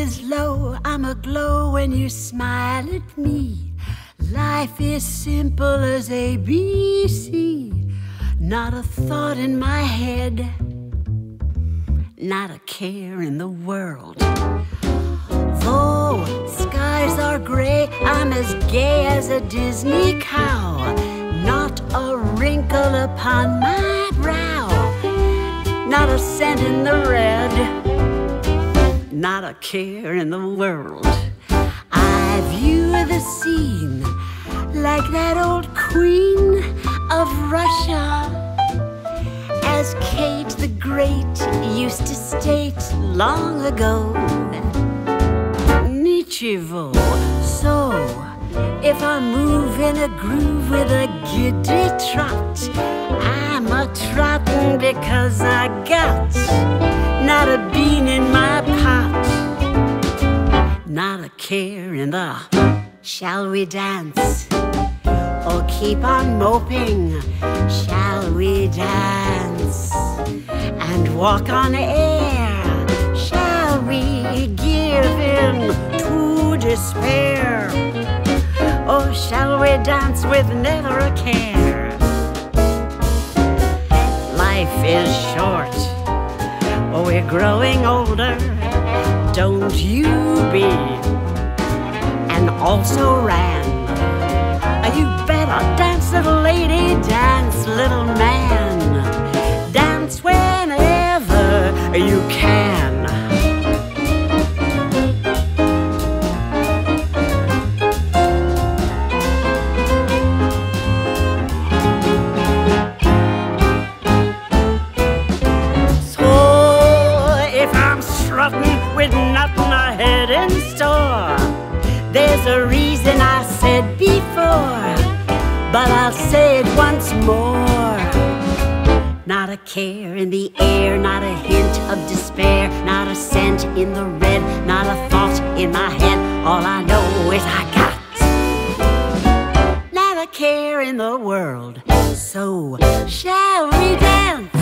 is low, I'm aglow when you smile at me. Life is simple as ABC. Not a thought in my head, not a care in the world. Though skies are gray, I'm as gay as a Disney cow. Not a wrinkle upon my brow, not a cent in the red, not a care in the world. I view the scene like that old queen of Russia, as Kate the Great used to state long ago. Nichivo. So, if I move in a groove with a giddy trot, I'm a trottin' because I got not a bean in my pot, not a care in the shall we dance or keep on moping? Shall we dance and walk on air? Shall we give in to despair? Or shall we dance with never a care? Life is short, we're growing older. Don't you be, and also ran. You better dance, little lady, dance, little man. Dance whenever you can. So if I'm strutting with nothing ahead in store, there's a reason I said before, but I'll say it once more. Not a care in the air, not a hint of despair, not a cent in the red, not a thought in my head. All I know is I got not a care in the world. So shall we dance